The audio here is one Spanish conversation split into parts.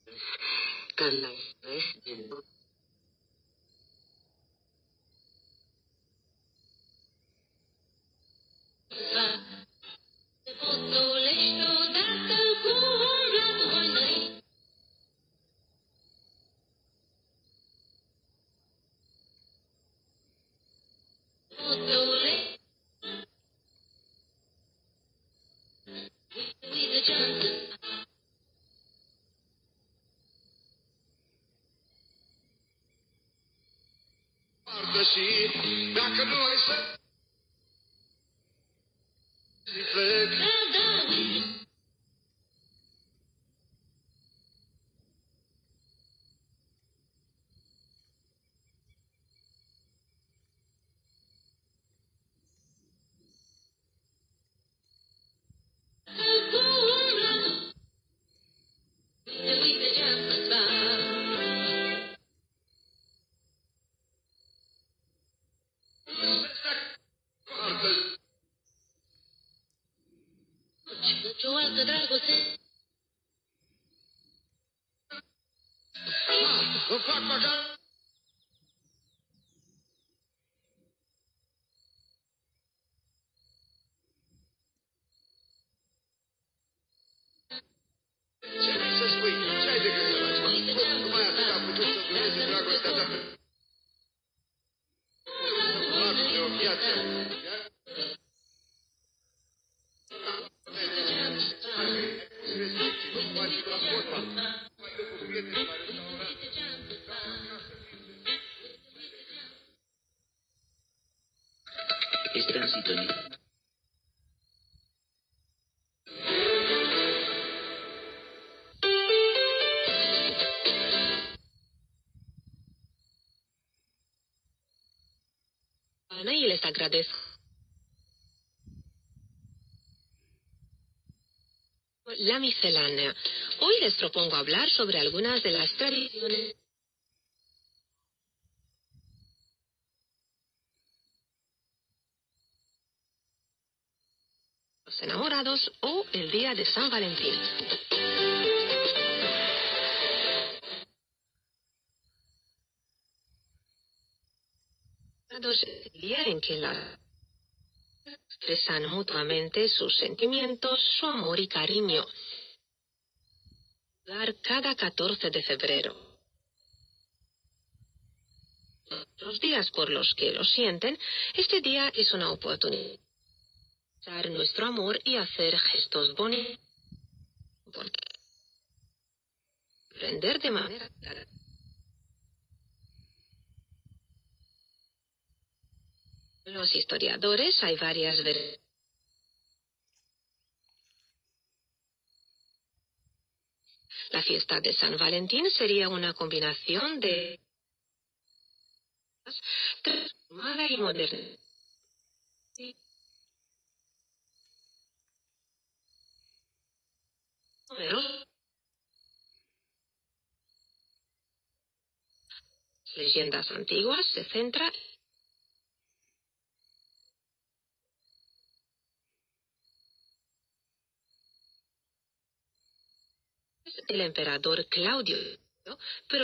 Carla, es de și dacă nu ai să plec. o altă dragoste. Îmi fac păcat. Ce vrei să spui? Ce ai de gând să faci? Numai atât a putut să dureze dragostea ta. Lasă-ne o viață. Está en sintonía. Ana, y les agradezco la miscelánea. Hoy les propongo hablar sobre algunas de las tradiciones de los enamorados o el día de San Valentín. Es el día en que expresan mutuamente sus sentimientos, su amor y cariño. Cada 14 de febrero. Los días por los que lo sienten, este día es una oportunidad de dar nuestro amor y hacer gestos bonitos. Porque aprender de manera clara. Los historiadores hay varias versiones. La fiesta de San Valentín sería una combinación de transformada y moderna. Leyendas antiguas se centra el emperador Claudio, pero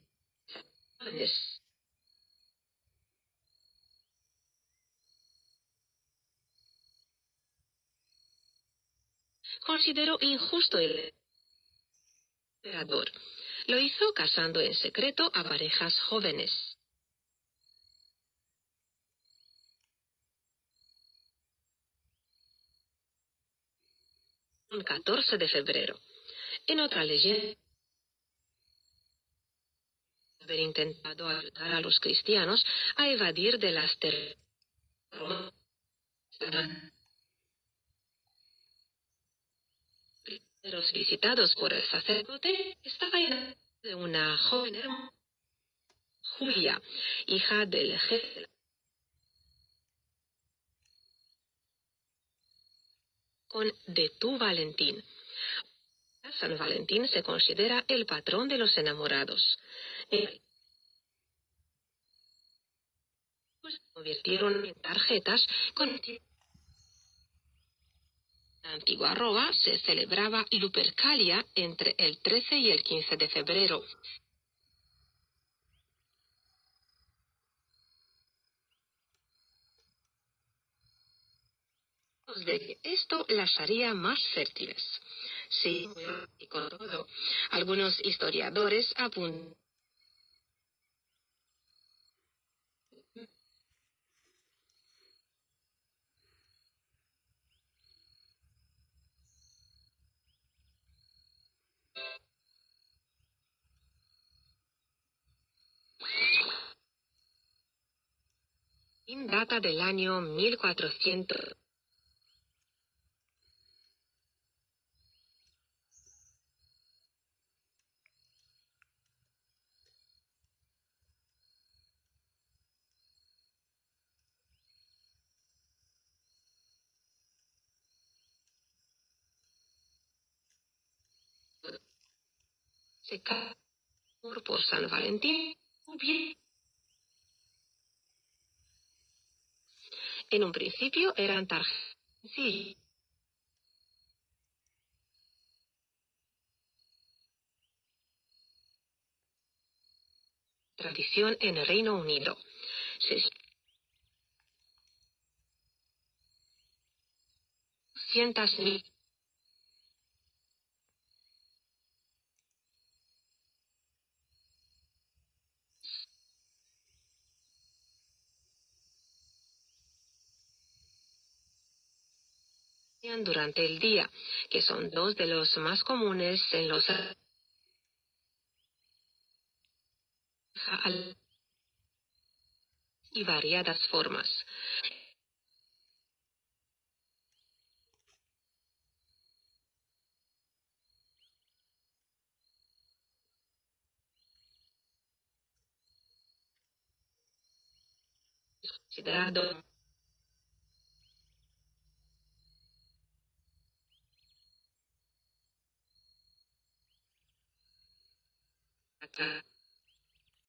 consideró injusto el emperador. Lo hizo casando en secreto a parejas jóvenes. El 14 de febrero. En otra leyenda, haber intentado ayudar a los cristianos a evadir de las los visitados por el sacerdote estaba en de una joven hermana, Julia, hija del jefe de tu Valentín. San Valentín se considera el patrón de los enamorados. Se convirtieron en tarjetas con la antigua Roma se celebraba Lupercalia entre el 13 y el 15 de febrero. De que esto las haría más fértiles. Sí, y con todo, algunos historiadores apuntan data del año 1400. Se casó por San Valentín. En un principio eran tarjetas. Sí. Tradición en el Reino Unido. 600.000. Durante el día, que son dos de los más comunes en los y variadas formas. Considerado acá